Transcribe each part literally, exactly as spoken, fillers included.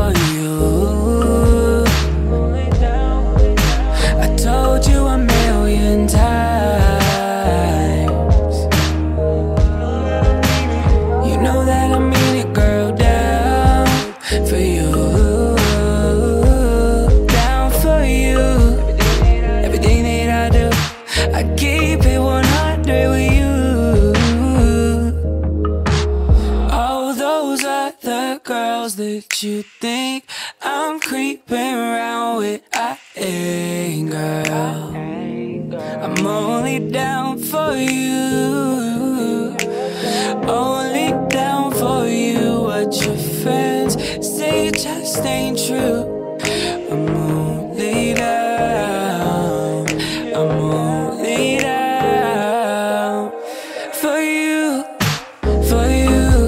for you. I told you a million times. You know that I mean it, girl. Down for you. Down for you. Everything that I do, I keep it one hundred with you. The girls that you think I'm creeping around with, I ain't, girl. I'm only down for you. Only down for you. What your friends say just ain't true. I'm only down. I'm only down for you. For you.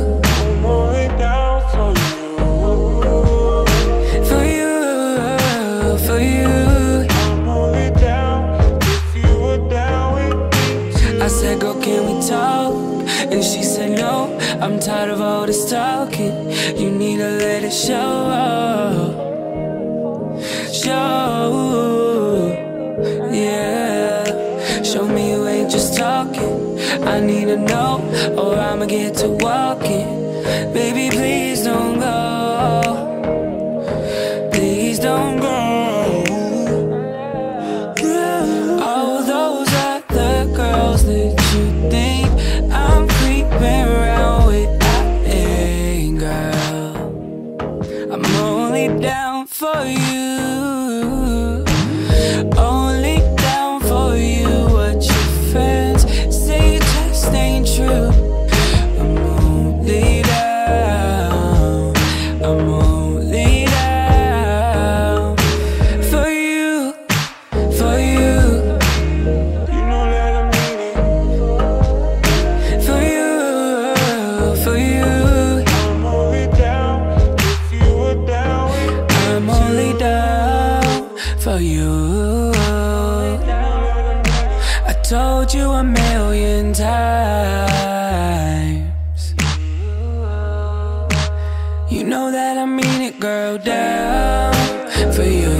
I said, girl, can we talk? And she said, no, I'm tired of all this talking. You need to let it show. Show. Yeah. Show me you ain't just talking. I need to know, or I'ma get to walking. Baby, please don't go. Please don't go. That you think I'm creeping around with, I ain't, girl. I'm only down for you. Only down for you. What your friends say just ain't true. I'm only down. I'm only down for you. For you. For you, I told you a million times. You know that I mean it, girl. Down for you.